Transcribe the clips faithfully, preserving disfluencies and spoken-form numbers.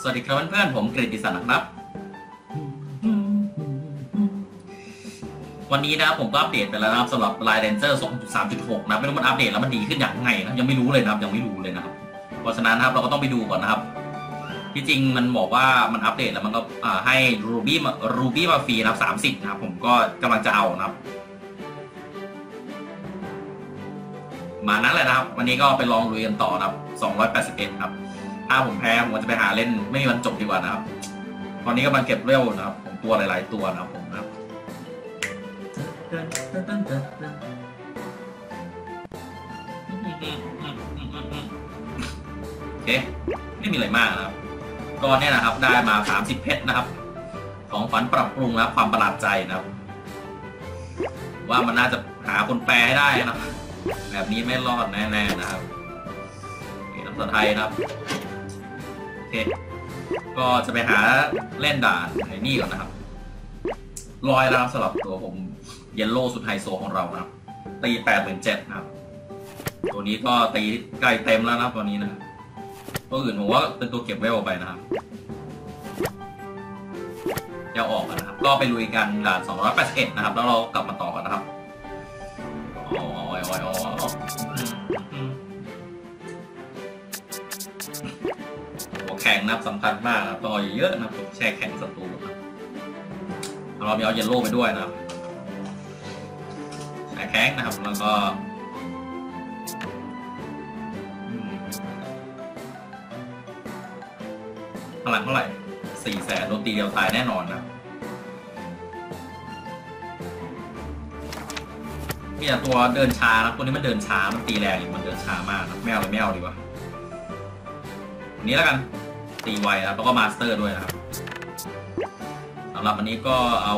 วัสดีครับเพื่อนๆผมกฤติศักดิ์นะครับวันนี้นะผมก็อัปเดตไปแล้วนะครับสำหรับ Line Ranger สองจุดสามจุดหก นะไม่รู้มันอัปเดตแล้วมันดีขึ้นอย่างไงนะยังไม่รู้เลยนะครับยังไม่รู้เลยนะครับเพราะฉะนั้นครับเราก็ต้องไปดูก่อนนะครับที่จริงมันบอกว่ามันอัปเดตแล้วมันก็ให้ Ruby Ruby มาฟรีนะครับสามสิบนะครับผมก็กำลังจะเอานะครับมานั้นเลยนะครับวันนี้ก็ไปลองลุยกันต่อนะครับสองร้อยแปดสิบเอ็ดครับถ้าผมแพ้ผมจะไปหาเล่นไม่มีวันจบดีกว่านะครับตอนนี้กำลังเก็บเวลนะครับผมตัวหลายๆตัวนะครับผมนะครับโอเคไม่มีอะไรมากนะครับก็เนี่ยนะครับได้มาสามสิบเพชรนะครับของฝันปรับปรุงนะครับความประหลาดใจนะครับว่ามันน่าจะหาคนแปลให้ได้นะครับแบบนี้ไม่รอดแน่ๆนะครับภาษาไทยนะครับโอเคก็จะไปหาเล่นด่านไอ้นี่ก่อนนะครับลอยแล้วสำหรับตัวผมเยลโล่สุดไฮโซของเรานะครับตีแปดหมื่นเจ็ดนะครับตัวนี้ก็ตีใกล้เต็มแล้วนะครับตัวนี้นะตัวอื่นผมว่าเป็นตัวเก็บไว้ออกไปนะครับจะออกนะครับก็ไปลุยกันด่านสองร้อยแปดสิบเอ็ดนะครับแล้วเรากลับมาต่อกันนะครับอ๋ออ๋ออ๋อหัวแข็งนะครับสำคัญมากนะครับต่อยเยอะนะครับแช่แข็งศัตรูนะครับเราเอาเยลโล่ไปด้วยนะครับแช่แข็งนะครับแล้วก็พลังเท่าไหร่สี่แสนโดนตีเดียวตายแน่นอนนะมีแต่ตัวเดินช้านะตัวนี้มันเดินช้ามันตีแรงมันเดินช้ามากนะไม่เอาเลยไม่เอาดีกว่าอันนี้แล้วกันตีไวแล้วแล้วก็มาสเตอร์ด้วยนะครับสำหรับอันนี้ก็เอา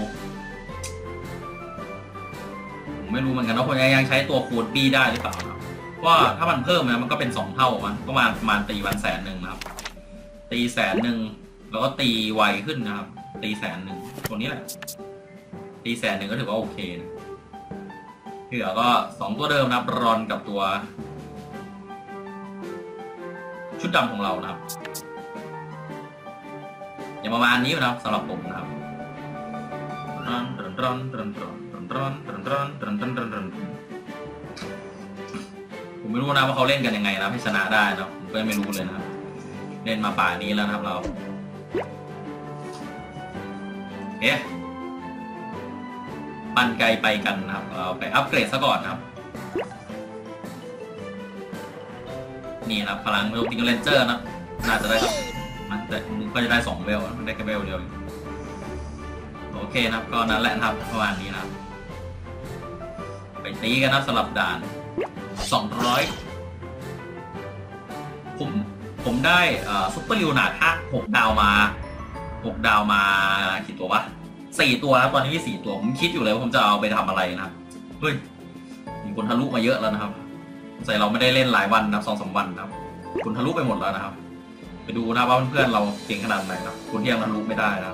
ผมไม่รู้เหมือนกันว่าคนยังใช้ตัวคูณบี้ได้หรือเปล่าครับว่าถ้ามันเพิ่มนะมันก็เป็นสองเท่ามันก็มาประมาณตีวันแสนหนึ่งนะครับตีแสนหนึ่งแล้วก็ตีไวขึ้นนะครับตีแสนหนึ่งตัวนี้แหละตีแสนหนึ่งก็ถือว่าโอเคนะที่เหลือก็สองตัวเดิมนะครับรอนกับตัวชุดดำของเรานะครับอย่างประมาณนี้นะครับสำหรับผมนะครับรอนรอนรอนรอนรอนรอนรอนรอนรอนรอนรอนรอนผมไม่รู้นะว่าเขาเล่นกันยังไงนะให้ชนะได้นะผมก็ไม่รู้เลยนะครับเล่นมาป่านี้แล้วนะครับเราเอ๊ะปันไกลไปกันนะครับเราไปอัปเกรดซะก่อนนะครับนี่นะครับพลังเวลติงเลนเจอร์นะน่าจะได้มันแต่ก็จะได้สองเวลได้แค่เวลเดียวโอเคนะครับก็นั่นแหละนะครับประมาณนี้นะครับไปตีกันนะสลับด่านสองร้อยผมผมได้ซุปเปอร์ลิวนาร์ดห้าหกดาวมาหกดาวมากี่ตัววะสี่ตัวแล้วตอนนี้มีสี่ตัวผมคิดอยู่เลยว่าผมจะเอาไปทำอะไรนะครับเฮ้ยมีคนทะลุมาเยอะแล้วนะครับใส่เราไม่ได้เล่นหลายวันนะสองสามวันนะครับคุณทะลุไปหมดแล้วนะครับไปดูนะว่าเพื่อนๆเราเก่งขนาดไหนครับคุณยังทะลุไม่ได้นะครับ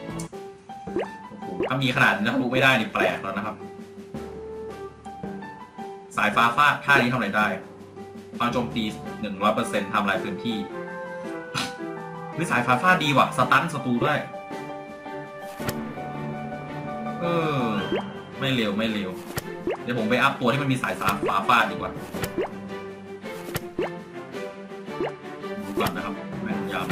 ถ้ามีขนาดนี้ทะลุไม่ได้นี่แปลกแล้วนะครับสายฟ้าฟาดท่านี้ทำอะไรได้ความโจมตี หนึ่งร้อยเปอร์เซ็นต์ ทำลายพื้นที่วิสายฟ้าฟาดดีว่ะสตันศัตรูด้วยเออไม่เร็วไม่เร็วเดี๋ยวผมไปอัพตัวที่มันมีสายฟ้าฟาดดีกว่าดูก่อนนะครับแม่นยำ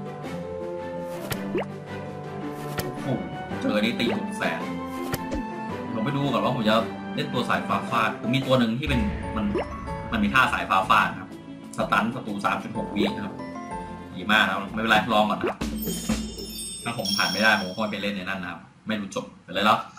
โอ้โหเจอนี่ตีหกแสนผมไปดูก่อนว่าผมจะเล่นตัวสายฟ้าฟาดผมมีตัวหนึ่งที่เป็นมันมันมีท่าสายฟ้าฟาดครับสตันศัตรู สามจุดหก วินะครับดีมากนะไม่เป็นไรลองก่อนนะครับถ้าผมผ่านไม่ได้ผมก็ไปเล่นในนั้นนะครับไม่รู้จบไปเลยแล้ว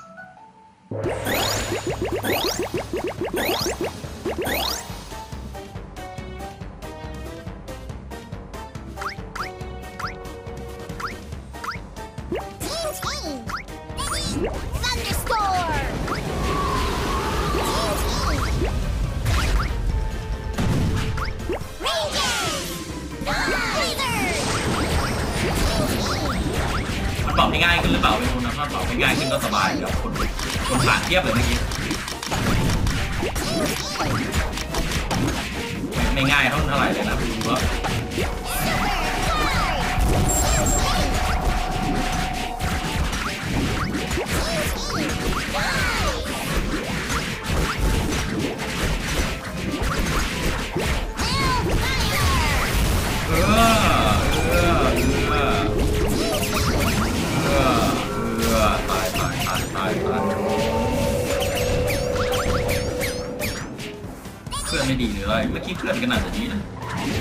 ตอบง่ายขึ้นหรือเปล่าไม่รู้นะถ้าตอบง่ายขึ้นก็สบายเดี๋ยวคนคนผ่านเทียบเลยเมื่อกี้ไม่ง่ายเท่าไหร่เลยนะดูว่าดีหรืออะไรไม่คิดเกินขนาดนี้นะ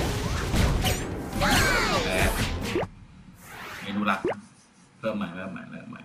แหมเมนูหลักเพิ่มใหม่เพิ่มใหม่เพิ่มใหม่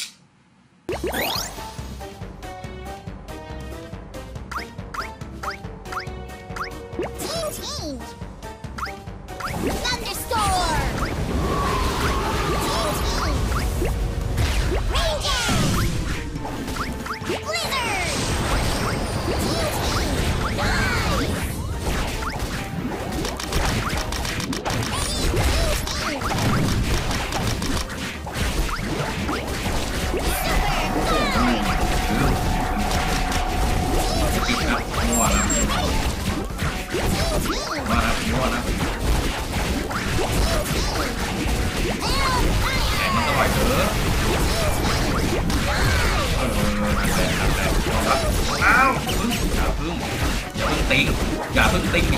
อย่าเพิ่งติ๊ง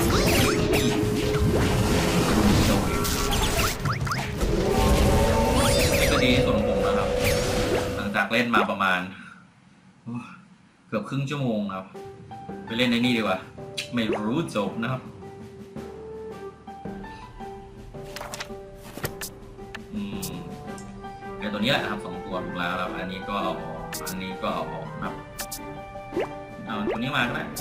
ก็ดีส่วนของผมนะครับหลังจากเล่นมาประมาณเกือบครึ่งชั่วโมงครับไปเล่นในนี่ดีกว่าไม่รู้จบนะครับอืมไอตัวนี้แหละครับสองตัวถูกแล้วครับอันนี้ก็เอาออกอันนี้ก็เอาออกครับเอาตัวนี้มาก็ได้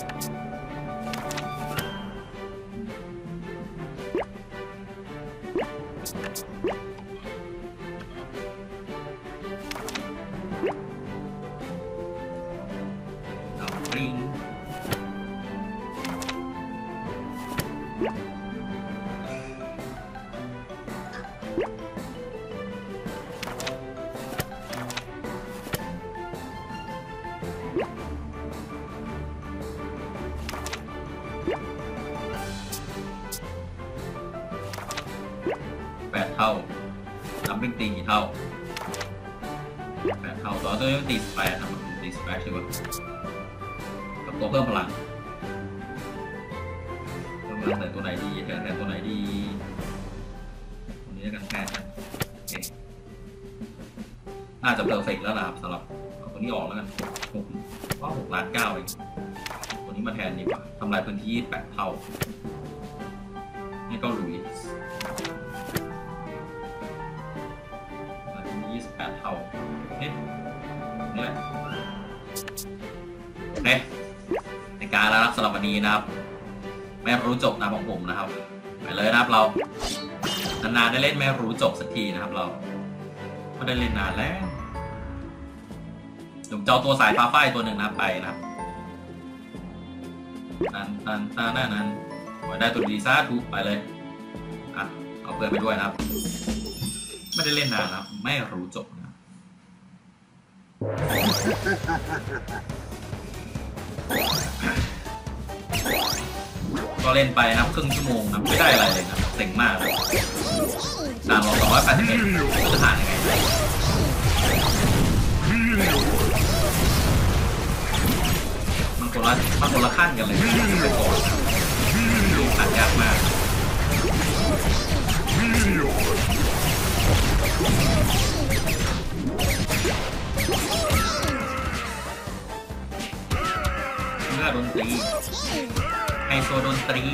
แปดเท่านับเป็นตีกี่เท่าแปดเท่าตัวตัวนี้ตีสิบแปดทำตีสิบแปดใช่ไหมกับตัวเพิ่มพลังเพิ่มพลังแต่ตัวไหนดีแต่แต่ตัวไหนดีตัวนี้กันแค่น่าจะเพอร์เฟกต์แล้วนะครับสำหรับเอาตัวนี้ออกแล้วกันหกว่าหกล้านเก้าเองตัวนี้มาแทนดีกว่าทำลายพื้นที่แปดเท่านี่ก็ลุยยี่สิบแปดเท่านี่นี่แหละโอเคในการแล้วสำหรับวันนี้นะครับไม่รู้จบนะของผมนะครับไปเลยนะครับเรานานๆได้เล่นไม่รู้จบสักทีนะครับเราไม่ได้เล่นนานแล้วผมจะเอาตัวสายฟ้าไฟตัวหนึ่งนะไปนะครับนั่นนั่นนั่นนั่นนั่นได้ตัวดีซ่าทุกไปเลยอ่ะเอาเพื่อนไปด้วยนะครับไม่ได้เล่นนานนะครับไม่รู้จบนะก็เล่นไปนะครับครึ่งชั่วโมงนะไม่ได้อะไรเลยนะเซ็งมากเลยสามร้อยสองร้อยแปดสิบเอ็ดจะผ่านยังไงมันคนละมันคนละขั้นกันเลยไปก่อนดูผ่านยากมากเมื่อดนตรีไฮโซดนตรี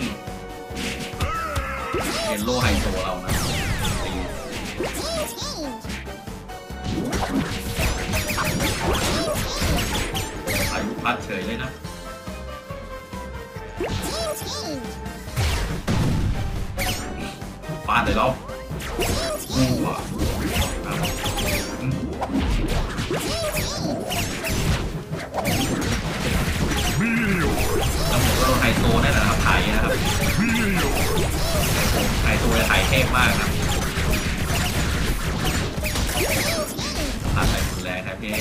เยลโล่ไฮโซเรานะตีอายุพัดเฉยเลยนะฟาดเลยเราอู้ว่ะตำรวจก็โดนไฮโซแน่นอนครับไทยนะครับไฮโซจะไทยเทพมากครับผ่านไปรุนแรงครับพี่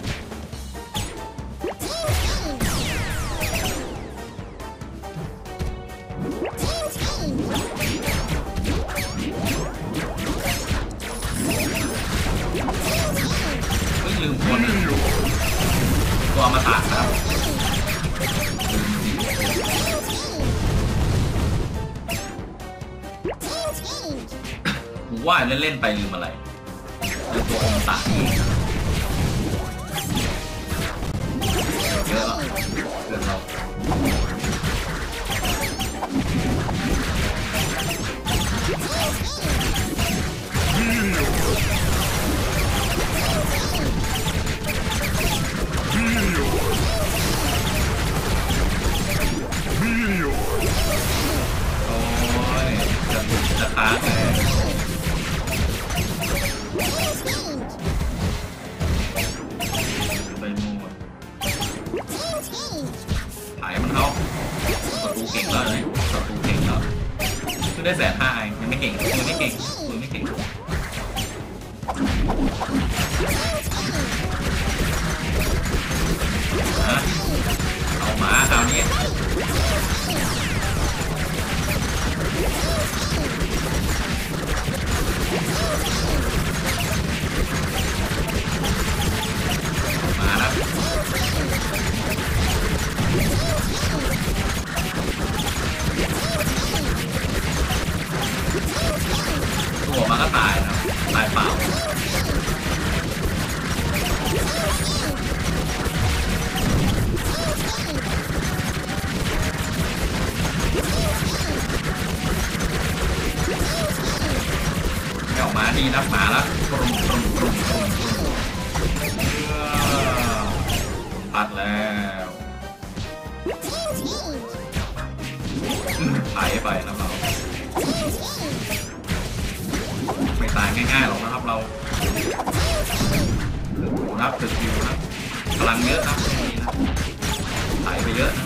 ลืมคนตัวมาตัดนะครับผมว่าเล่นๆไปลืมอะไรลืมตัวอมตะนี่เยอะแล้วเกินเราได้แสนห้ายังไม่เก่งยังไม่เก่งยังไม่เก่งเอาหมาคราวนี้มาแล้วตัวมันก็ตายนะตายเปล่าไม่ออกมาดีนักหมาแล้วกรุงกรุงกรุงกรุงพัดแล้วหายไปนะเราไม่ตายง่ายๆหรอกนะครับเราโอ้โหนับถึงคิวนะพลังเยอะนะนี่นะหายไปเยอะนะ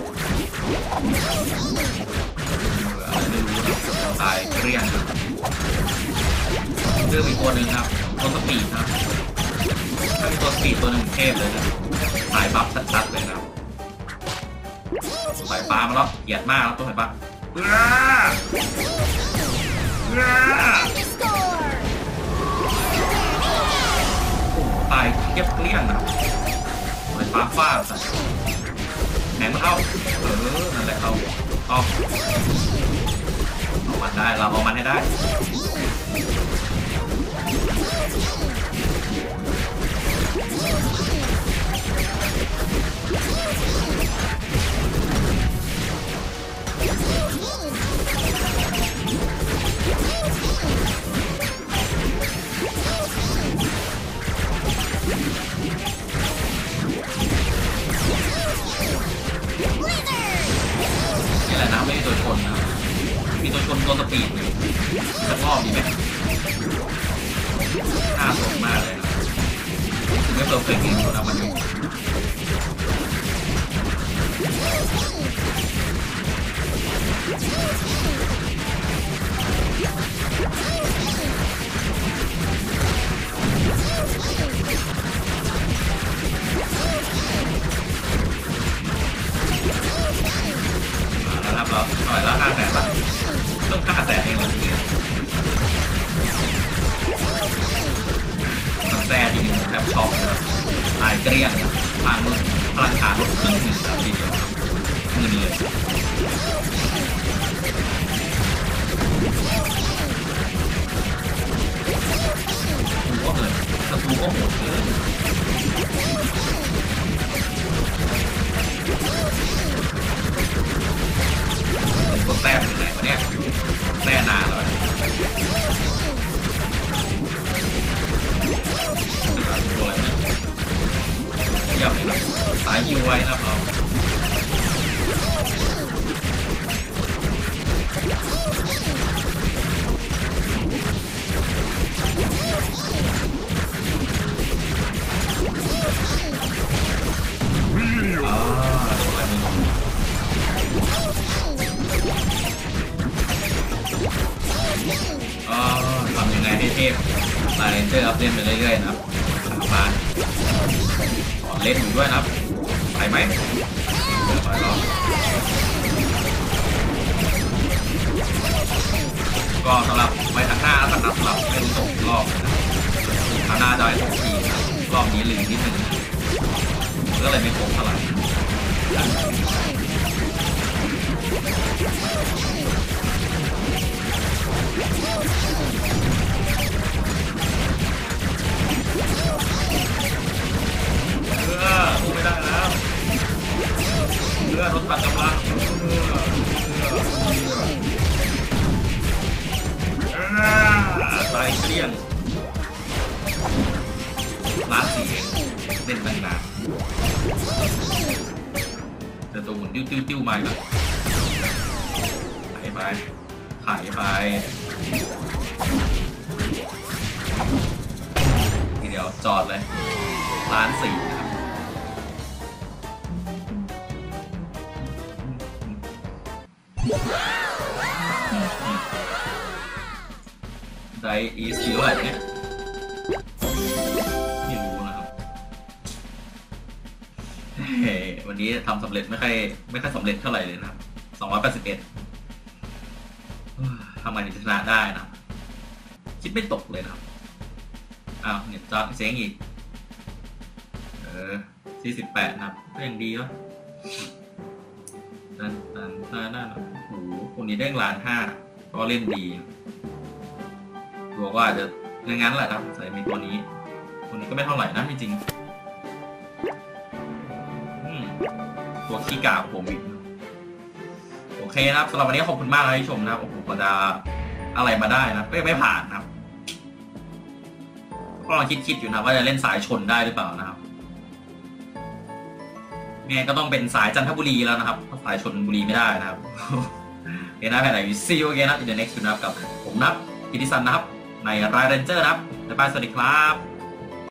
อะไรไม่รู้นะตายเกลี้ยงเรื่องอีกตัวหนึ่งครับตัวสปีดนะถ้ามีตัวสปีดตัวหนึ่งเทพเลยนะสายบัฟชัดๆเลยนะสายฟ้ามาแล้วเกลียดมากแล้วตัวสายฟ้าตายเก็บเกลี้ยงนะสายฟ้าฟาดแหนงมันเข้าเออนั่นแหละเข้าเอาเอามันได้เราเอามันให้ได้นี่แหละนะไม่มีตัวชนนะมีตัวชนตัวสปีดเลยจะงอบดีไหมน่าสนมากเลยนะไม่เคยเคยเห็นตัวนั้นมันอยู่เราหน่อยละห้าแสนละต้องห้าแสนเองเลยทีเดียวน้ำแซ่ทีนึงแทบช็อกนะตายเกลี้ยงพลังมือพลังขาลดครึ่งหนึ่งแล้วทีเดียวมือเลยดูก็เลยศัตรูก็โหดเลยกดแต้มอยู่ไหนวะเนี่ยแต้นานแล้วตัวอะไรเนี่ยเยี่ยมเลยนะสายยิวไว้นะเราทำยังไงให้เทพลายเลนเจอร์อัพเล่นไปเรื่อยๆนะครับสามารถสอนเล่นอยู่ด้วยนะครับไปไหมไปรอบก็สำหรับไปทางหน้าแล้วกันนะสำหรับไม่รู้ตกรอบทางหน้าจะไปตกทีรอบนี้ลืมนิดนึงก็เลยไม่ครบเท่าไหร่เรือพูดไม่ได้แล้วเรือรถตัดกำลังเรือตายเกลี้ยงล้านสี่เล่นตั้งนานแต่ตัวหมุนติ้วติ้วติ้วมาแล้วถ่ายไปถ่ายไปทีเดียวจอดเลยล้านสี่นะครับไดอีสคิวอะไรเนี่ยไม่รู้นะครับเฮ้วันนี้ทำสำเร็จไม่ค่อยไม่ค่อยสำเร็จเท่าไหร่เลยนะครับสองร้อยแปดสิบเอ็ดทำไงถึงชนะได้นะคิดไม่ตกเลยนะครับอ้าวเนี่ยจอดเสียงอีกเออสี่สิบแปดนะครับก็ยังดีวะนั่นนั่นนั่นนั่นโอ้โหคนนี้ได้ล้านห้าก็เล่นดีตัวก็อาจจะงั้นแหละครับใส่มีตัวนี้ตัวนี้ก็ไม่เท่าไหร่นะจริงๆตัวขี้กากผมอีกโอเคนะครับสำหรับวันนี้ขอบคุณมากที่ชมนะครับโอ้โหกว่าจะอะไรมาได้นะไม่ไม่ผ่านนะครับก็ลองคิดๆอยู่นะว่าจะเล่นสายชนได้หรือเปล่านะครับแม่ก็ต้องเป็นสายจันทบุรีแล้วนะครับเพราะสายชนบุรีไม่ได้นะครับโอเคนะแค่ไหน see you again นะ in the next นะครับกับผมนับกิติสันนะครับในรายเรนเจอร์นะครับบ๊ายบายสวัสดีครับ